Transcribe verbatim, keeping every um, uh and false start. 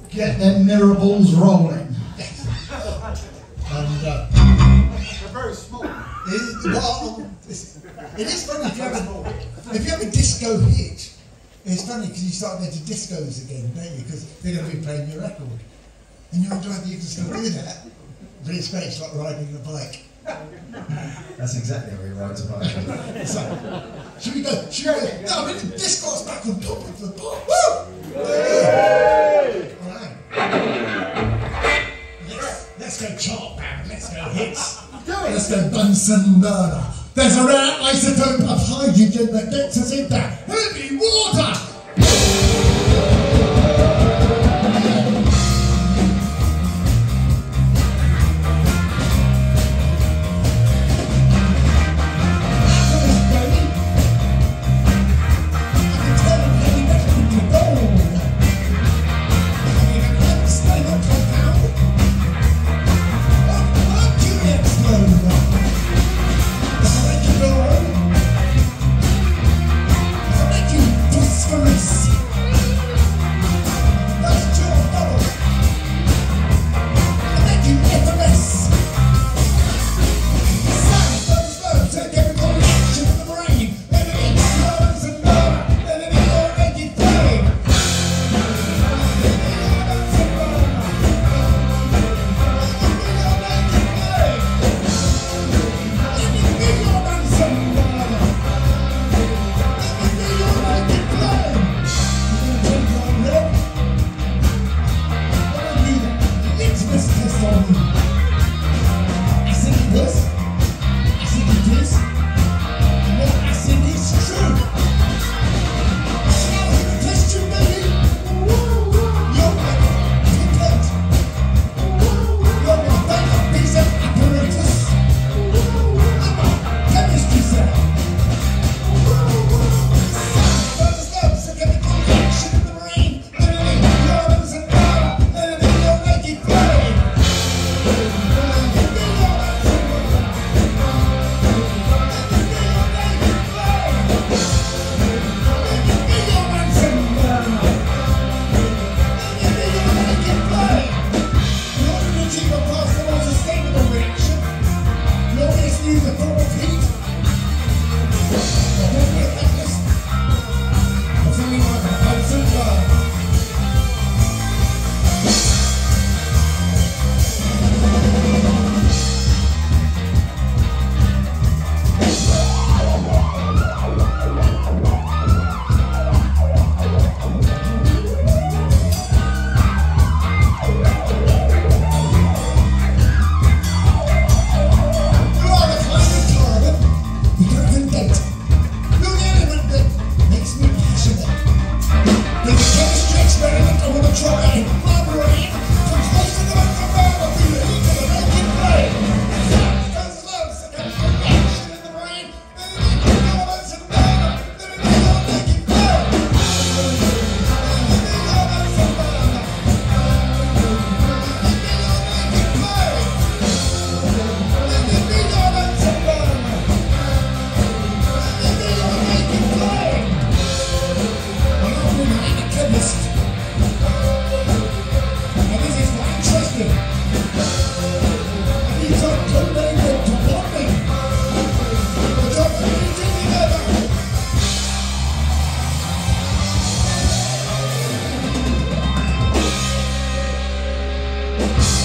get them mirror balls rolling. And uh, they're very small. It, well, it's, it is funny if you have a, if you have a disco hit. It's funny because you start going to discos again, don't you? Because they're going to be playing your record, and you're glad you can still do that. But it's great. It's like riding a bike. That's exactly how he rides a bike. So, should we go? Should we go? No, I mean, this goes back on top of the box. Woo! Yay! All right. Let's, let's go chart band. Let's go hits. Let's go Bunsen burner. There's a rare isotope of hydrogen that gets us into heavy water. You